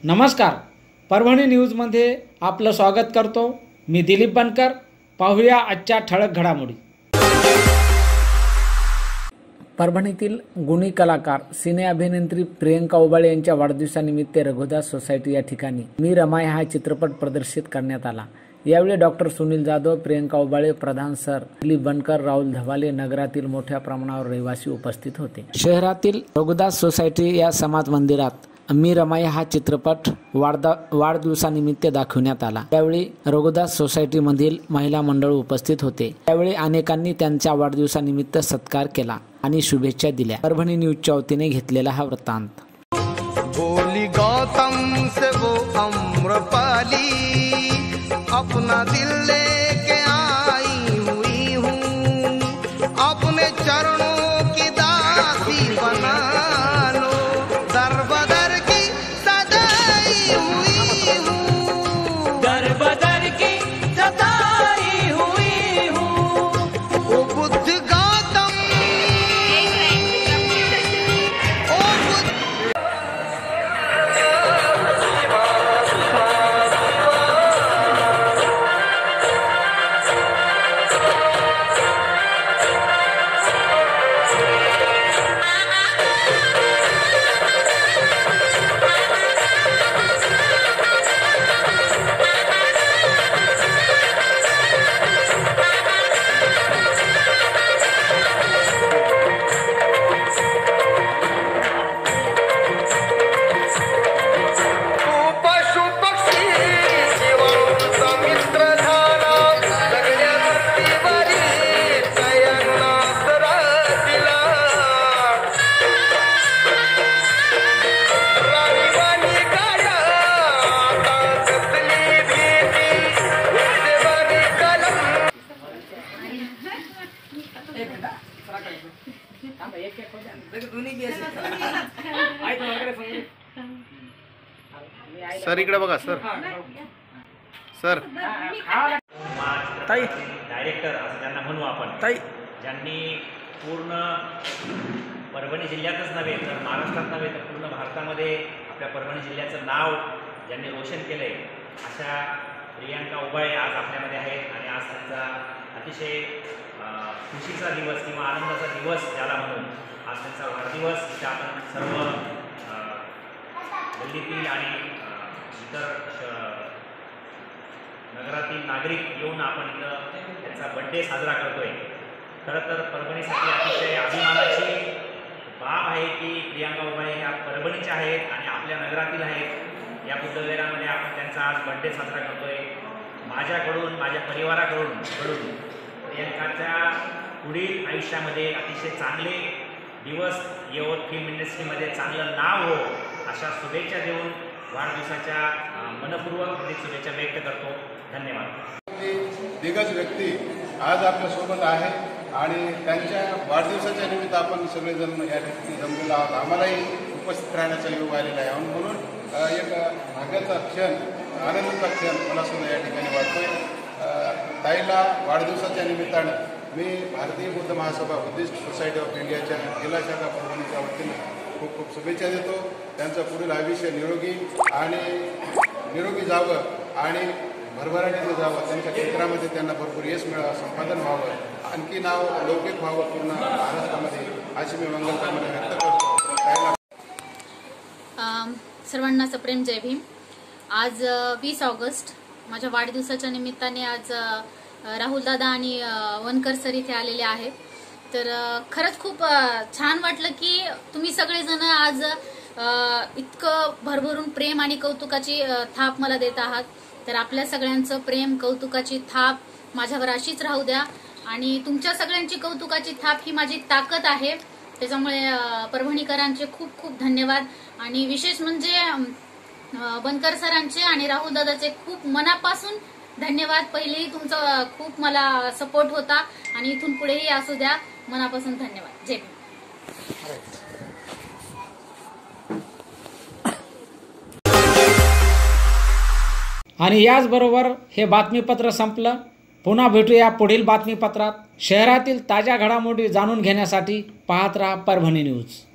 नमस्कार, परभणी न्यूजमध्ये आपलं स्वागत करतो। मी दिलीप बनकर। पाहूया आजच्या ठळक घडामोडी। परभणीतील गुणी कलाकार सिने अभिनेत्री प्रियंका उबाळे यांच्या वाढदिवसानिमित्त रघुदास सोसायटी या ठिकाणी मी रमाई हा चित्रपट प्रदर्शित करण्यात आला। यावेळी डॉक्टर सुनील जाधव, प्रियंका उबाळे, प्रधान सर दिलीप बनकर, राहुल धवाले, नगरातील मोठ्या प्रमाणावर रहिवासी उपस्थित होते। शहरातील रघुदास सोसायटी या समाज मंदिरात मी रमाई हा चित्रपट वाढदिवसानिमित्त दाखवण्यात आला। त्यावेळी रघुदास सोसायटीमधील महिला मंडळ उपस्थित होते। त्यावेळी अनेकांनी त्यांच्या वाढदिवसानिमित्त सत्कार केला आणि शुभेच्छा दिल्या। परभणी न्यूजच्या वतीने घेतलेला हा वृत्तांत। बोली गौतम से वो अम्रपाली, अपना दिल लेके आई हुई हूँ, अपने चरणों की दासी बना लो, दर बदर की सदाई हुई हूँ, दर बदर की सदाई हुई हूँ। ओ बुद्ध गौतम, ओ बुद्ध। सर इकडे बघा सर सर ताई डायरेक्टर असं त्यांना म्हणू आपण, ताई ज्यांनी पूर्ण परभणी जिल्ह्यातच नव्हे तर महाराष्ट्रात नव्हे तर पूर्ण भारतामध्ये आपल्या परभणी जिल्ह्याचं नाव ज्यांनी रोशन केलं आहे, अशा प्रियंका उबाळे आज आपल्यामध्ये आहेत। आणि आज त्यांचा अतिशय खुशीचा दिवस किंवा आनंदाचा दिवस ज्याला म्हणून आज त्यांचा वाढदिवस, इथे आपण सर्व गल्लीतील आणि इतर नगरातील नागरिक येऊन आपण इथं त्यांचा बड्डे साजरा करतोय। खरं तर परभणीसाठी अतिशय अभिमानाची बाब आहे की प्रियंका उबाळे ह्या परभणीच्या आहेत आणि आपल्या नगरातील आहेत। या बुद्धविहारामध्ये आपण त्यांचा आज बड्डे साजरा करतोय। माझ्याकडून, माझ्या परिवाराकडून प्रियंकाच्या पुढील आयुष्यामध्ये अतिशय चांगले दिवस येवत, फिल्म इंडस्ट्रीमध्ये चांगलं नाव हो, अशा शुभेच्छा देऊन वाढदिवसाच्या मनपूर्वक शुभेच्छा व्यक्त करतो। धन्यवाद। दिग्गज व्यक्ती आज आपल्यासोबत आहे आणि त्यांच्या वाढदिवसाच्या निमित्त आपण सगळेजण या ठिकाणी जमलेलो आहोत। आम्हालाही उपस्थित राहण्याचा योग आलेला आहे म्हणून एक भाग्याचा क्षण, आनंदाचा क्षण मला सुद्धा या ठिकाणी वाटतोय। ताईला वाढदिवसाच्या निमित्तानं मी भारतीय बुद्ध महासभा बुद्धिस्ट सोसायटी ऑफ इंडियाच्या जिल्हा शाखा परभणीच्या वतीने खूप खूप शुभेच्छा देतो। त्यांचं पुढील आयुष्य निरोगी जावं आणि भरभराटीचं जावं, त्यांच्या क्षेत्रामध्ये त्यांना भरपूर यश मिळावं, संपादन व्हावं, आणखी नाव लौकिक व्हावं पूर्ण महाराष्ट्रामध्ये, अशी मी मंगलकामना व्यक्त करतो। सर्वांना सप्रेम जय भीम। आज 20 ऑगस्ट माझ्या वाढदिवसाच्या निमित्ताने आज राहुल दादा आणि वनकर सर इथे आलेले आहेत। तर खरंच खूप छान वाटलं की तुम्ही सगळेजण आज इतकं भरभरून प्रेम आणि कौतुकाची थाप मला देत आहात। तर आपल्या सगळ्यांचं प्रेम, कौतुकाची थाप माझ्यावर अशीच राहू द्या आणि तुमच्या सगळ्यांची कौतुकाची थाप ही माझी ताकद आहे। त्याच्यामुळे परभणीकरांचे खूप खूप धन्यवाद आणि विशेष म्हणजे बनकर सरांचे आणि राहुल दादाचे खूप मनापासून धन्यवाद। पहिलेही तुमचा खूप मला सपोर्ट होता आणि इथून पुढेही असू द्या। मनापासून धन्यवाद। जय भीम। आणि याचबरोबर हे बातमीपत्र संपलं। पुन्हा भेटूया पुढील बातमीपत्रात। शहरातील ताज्या घडामोडी जाणून घेण्यासाठी पाहत रहा परभणी न्यूज।